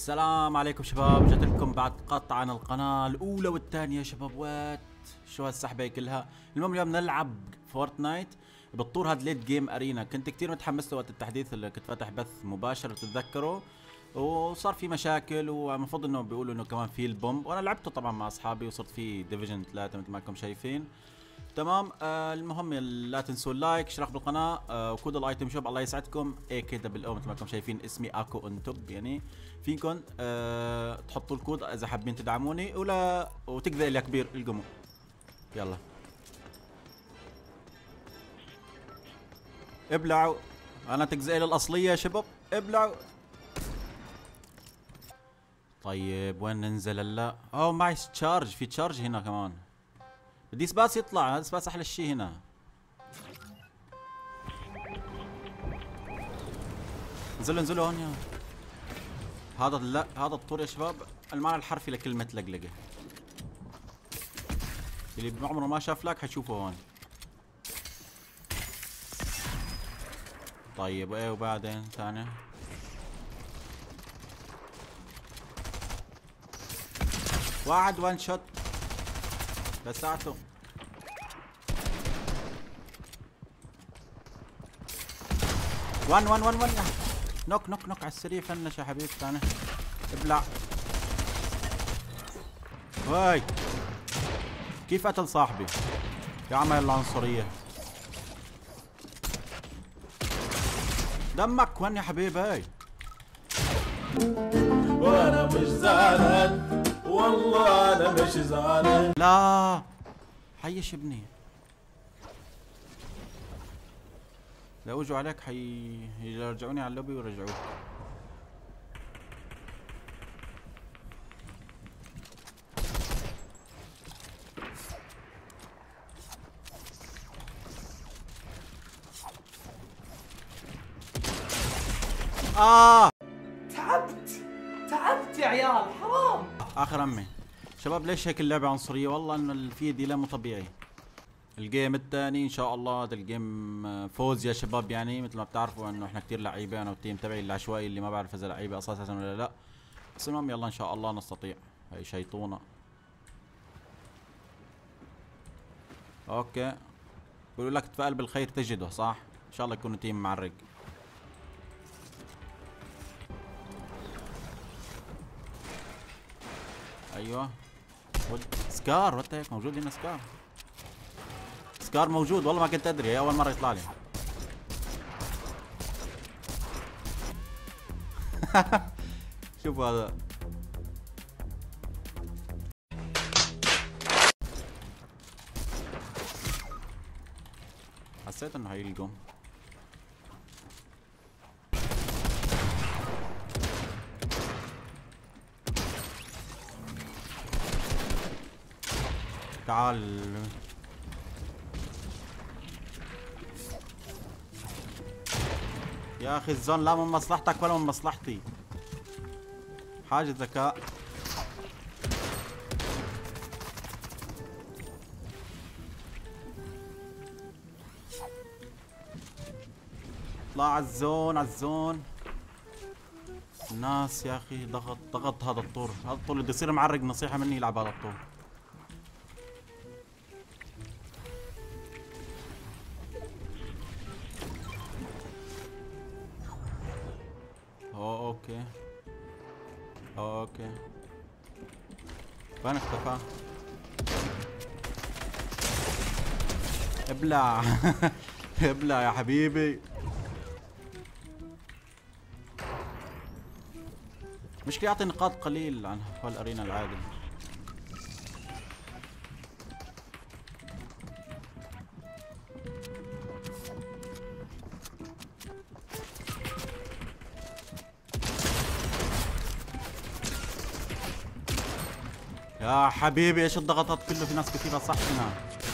السلام عليكم شباب، جت لكم بعد قطع عن القناة الأولى والثانية شباب. وات شو هالسحبة كلها. المهم اليوم نلعب فورتنايت بالطور هاد ليت جيم ارينا. كنت كتير متحمس له وقت التحديث اللي كنت فاتح بث مباشر تتذكروا، وصار في مشاكل والمفروض انه بيقولوا انه كمان في البومب، وانا لعبته طبعا مع اصحابي وصرت في ديفيجن 3 مثل ما انكم شايفين. تمام. المهم لا تنسوا اللايك، اشتراك بالقناه، وكود الايتم شوب الله يسعدكم AKOO مثل ما انكم شايفين اسمي اكو انتوب، يعني فيكم تحطوا الكود اذا حابين تدعموني ولا وتكذا يا كبير القمو. يلا ابلعوا، انا تكزئيل الاصليه يا شباب، ابلعوا. طيب وين ننزل هلا؟ اوه معي تشارج، في تشارج هنا كمان. بدي سباس يطلع، هذا سباس احلى شيء هنا. انزلوا انزلوا هون يا هذا. لا هذا الطور يا شباب المعنى الحرفي لكلمة لقلقة. اللي بعمره ما شاف لك حيشوفه هون. طيب ايه وبعدين ثاني؟ واحد وان شوت لساعته. وان نوك نوك نوك على السريع، فنش يا حبيبي ثاني. ابلع. واي كيف قتل صاحبي يا عمل العنصرية؟ دمك وين يا حبيبي؟ وانا مش زعلان والله، انا مش زعلان. لا حيش ابني، لو اجوا عليك يرجعوني على اللوبي ويرجعوك. تعبت يا عيال، حرام. اخر امي شباب، ليش هيك اللعبة عنصرية؟ والله انه في ديلي مو طبيعي. الجيم الثاني ان شاء الله، هذا الجيم فوز يا شباب. يعني مثل ما بتعرفوا انه احنا كثير لعيبه، انا والتيم تبعي العشوائي اللي ما بعرف اذا لعيبه اساسا ولا لا، بس المهم يلا ان شاء الله نستطيع. هي شيطونه. اوكي بيقولوا لك تفائل بالخير تجده، صح؟ ان شاء الله يكونوا تيم معرق. ايوه سكار، وات هيك موجود هنا سكار. سكار موجود والله ما كنت ادري، هي اول مره يطلع لي. شوفوا هذا. حسيت انه هيلقم. تعال يا اخي الزون، لا من مصلحتك ولا من مصلحتي. حاجة ذكاء. اطلع على الزون، على الزون. الناس يا اخي ضغط هذا الطور، هذا الطور اللي بده يصير معرق. نصيحة مني يلعب هذا الطور. اوكي اوكي وين اختفى؟ ابلع. ابلع يا حبيبي. مشكلة يعطي نقاط قليل عن هو الارينا العادي. يا حبيبي ايش الضغطات كله؟ في ناس كثيرة صح هنا.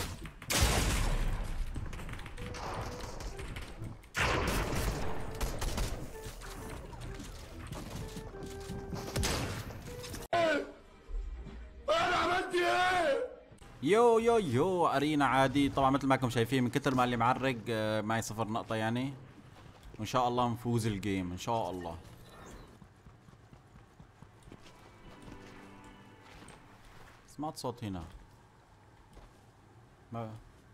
انا عملت ايه؟ يو ارينا عادي طبعا مثل ما انكم شايفين، من كثر ما اللي معرق معي 0 نقطة يعني. وان شاء الله نفوز الجيم ان شاء الله. سمعت صوت هنا. ما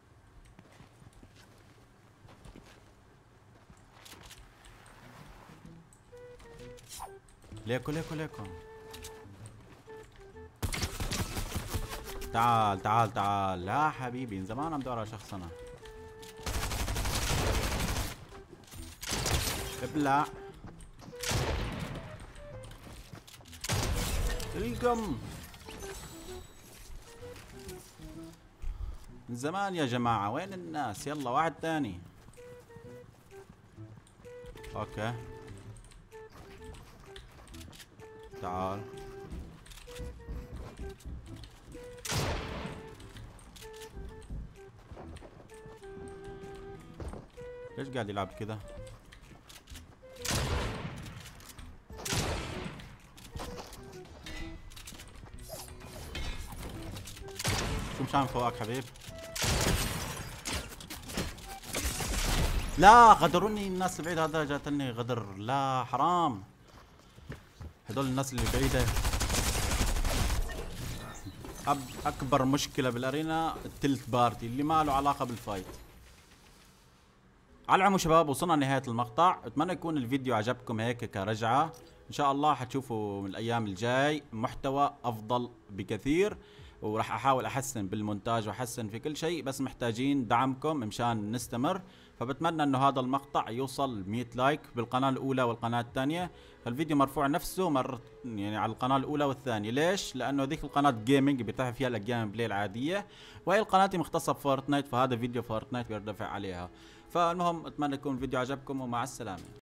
ليكو ليكو ليكو. تعال تعال تعال. لا حبيبي من زمان عم بدور على شخص انا. ابلع القم من زمان يا جماعة. وين الناس؟ يلا واحد تاني. اوكي تعال. ليش قاعد يلعب كذا؟ شو مشان فوقك حبيب؟ لا غدروني الناس البعيدة. هذا جاتني غدر. لا حرام. هدول الناس اللي بعيدة. اكبر مشكلة بالارينا التلت بارتي اللي ما له علاقة بالفايت. على العموم شباب وصلنا لنهاية المقطع. اتمنى يكون الفيديو عجبكم هيك كرجعة. ان شاء الله حتشوفوا من الايام الجاي محتوى افضل بكثير، وراح احاول احسن بالمونتاج واحسن في كل شيء، بس محتاجين دعمكم مشان نستمر. فبتمنى انه هذا المقطع يوصل 100 لايك بالقناة الاولى والقناة الثانية. فالفيديو مرفوع نفسه يعني على القناة الاولى والثانية. ليش؟ لانه ذيك القناة جيمنج بيرتفع فيها الجيم بلاي العادية، وهي القناة مختصة بفورتنايت، فهذا فيديو فورتنايت بيرتفع عليها. فالمهم اتمنى يكون الفيديو عجبكم ومع السلامة.